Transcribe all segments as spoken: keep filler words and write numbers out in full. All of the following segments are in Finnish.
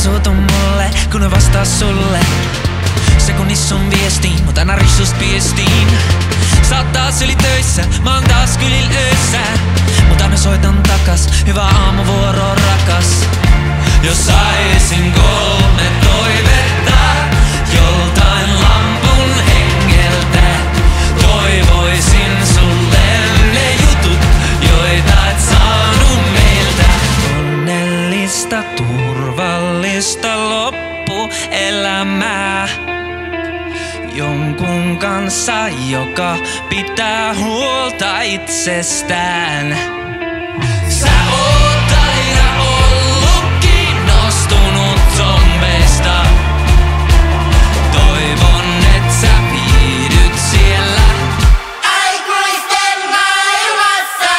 suutu mulle, kun ne vastaa sulle. Sekunnissa sun viestiin, mut aina rissust piestiin. Sä oot taas yli töissä, mä oon taas kylil öissä. Mut aina soitan takas, hyvää aamuvuoroa rakas. Jos saisin kolme toivetta joltain lampun hengeltä, toivoisin sulle ne jutut, joita et saanut meiltä. Onnellista, turvallista loppuelämää jonkun kanssa, joka pitää huolta itsestään. Sä oot aina ollut kiinnostunut zombeista. Toivon, et sä viihdyt siellä aikuisten maailmassa.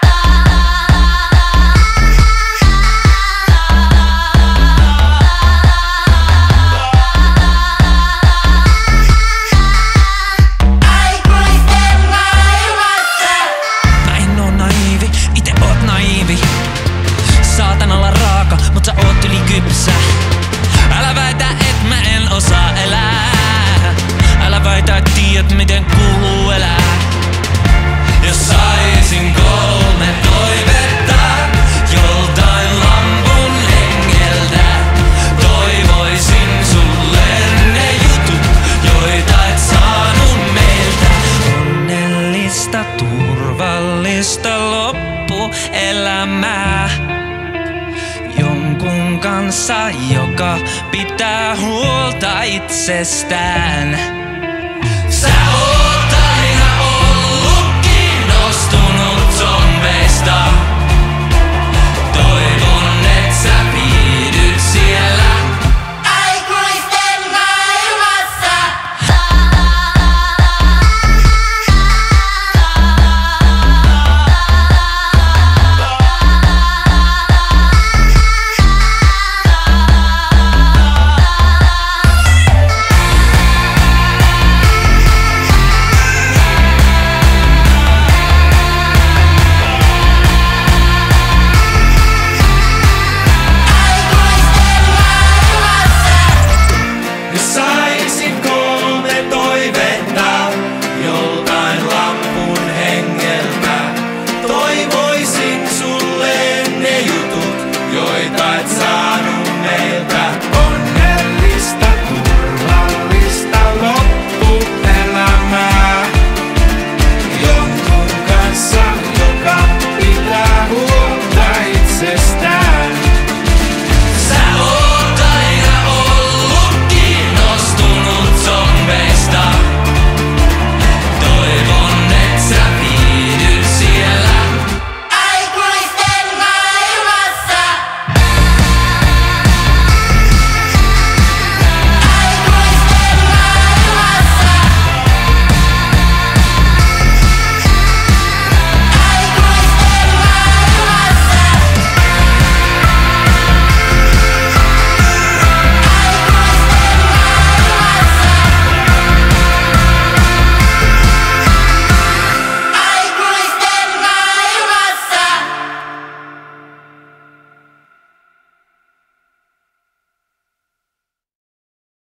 Aikuisten maailmassa. Mä en oo naiivi, ite oot naiivi. Saatan olla raaka, mut sä oot yli kypsä. Älä väitä, et mä en osaa elää. Älä väitä, et tiedät miten kuuluu elää. Jos saisin kolme toivetta joltain lampun hengeltä, toivoisin sulle ne jutut, joita et saanut meiltä. Onnellista, turvallista loppuelämää jonkun kanssa, joka pitää huolta itsestään.